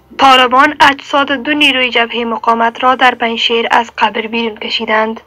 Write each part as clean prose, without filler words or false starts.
طالبان اجساد دو نیروی جبهه مقاومت را در پنجشیر از قبر بیرون کشیدند.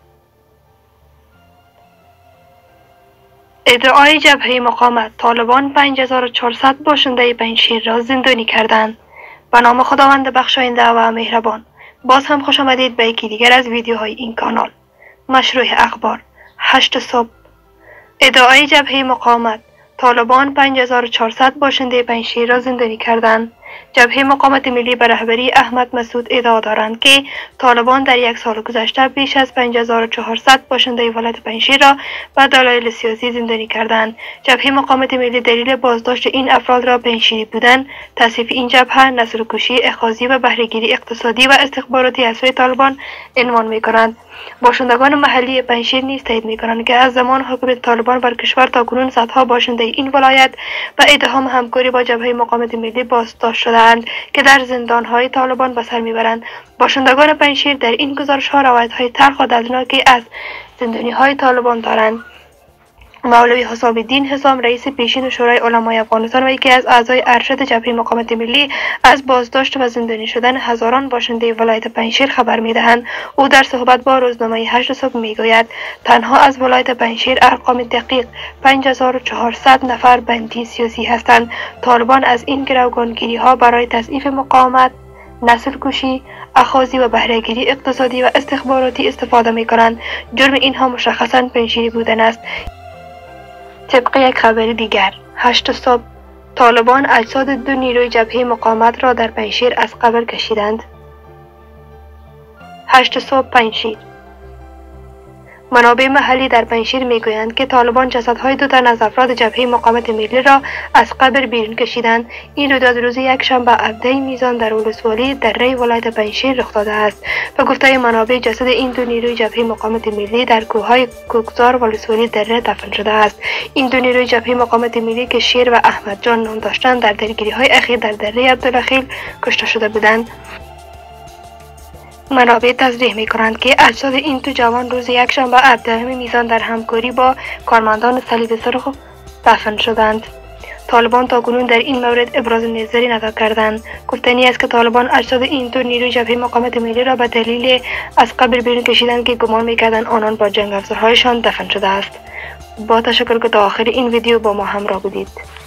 ادعای جبهه مقاومت: طالبان 5400 باشنده پنجشیر را زندانی کردند. به نام خداوند بخشاینده و مهربان. باز هم خوش آمدید به یکی دیگر از ویدیوهای این کانال. مشروع اخبار 8 صبح. ادعای جبهه مقاومت: طالبان 5400 باشنده پنجشیر را زندانی کردند. جبهه مقاومت ملی به رهبری احمد مسعود ادعا دارند که طالبان در یک سال گذشته بیش از 5400 باشنده ولایت پنجشیر را به دلایل سیاسی زندانی کردند. جبهه مقاومت ملی دلیل بازداشت این افراد را پنجشیری بودن، تصفیه این جبهه، نسل‌کشی، اخاذی و بهره‌گیری اقتصادی و استخباراتی از سوی طالبان عنوان می‌کنند. باشندگان محلی پنجشیر نیز تایید می‌کنند که از زمان حکومت طالبان بر کشور تاکنون صدها باشنده این ولایت و اتهام همکاری با جبهه مقاومت ملی بازداشت شده‌اند که در زندان‌های طالبان به سر میبرند. باشندگان پنجشیر در این گزارش‌ها روایت‌های تلخ و دردناکی از زندانی‌های طالبان دارند. مولوی حسام الدین حسام، رئیس پیشین شورای علمای افغانستان و یکی از اعضای ارشد جبهه مقاومت ملی، از بازداشت و زندانی شدن هزاران باشنده ولایت پنجشیر خبر می‌دهند. او در صحبت با روزنامه 8 صبح می‌گوید تنها از ولایت پنجشیر ارقام دقیق 5400 نفر بندی سیاسی هستند. طالبان از این گروگانگیری‌ها برای تضعیف مقاومت، نسل کشی، اخاذی و بهره‌گیری اقتصادی و استخباراتی استفاده می‌کنند. جرم اینها مشخصاً پنجشیری بودن است. طبق یک خبر دیگر 8 صبح، طالبان اجساد دو نیروی جبهه مقاومت را در پنجشیر از قبر کشیدند. 8 صبح پنجشیر. منابع محلی در پنجشیر میگویند که طالبان جسدهای دو تن از افراد جبهه مقاومت ملی را از قبر بیرون کشیدند. این رویداد روز یکشنبه 17 میزان در ولسوالی دره ولایت پنجشیر رخ داده است. به گفته منابع، جسد این دو نیروی جبهه مقاومت ملی در کوههای کوکزار ولسوالی دره دفن شده است. این دو نیروی جبهه مقاومت ملی که شیر و احمد جان نام داشتند، در درگیری‌های اخیر در دره عبدالخیل کشته شده بودند. منابع تصریح می‌کنند که اجساد این دو جوان روز یکشنبه 17 میزان در همکاری با کارمندان صلیب سرخ دفن شدند. طالبان تاکنون در این مورد ابراز نظری نکردند. گفتنی است که طالبان اجساد این دو نیروی جبهه مقاومت ملی را به دلیل از قبر بیرون کشیدند که گمان می‌کردند آنان با جنگ افزارهایشان دفن شده است. با تشکر که تا آخر این ویدیو با ما همراه بودید.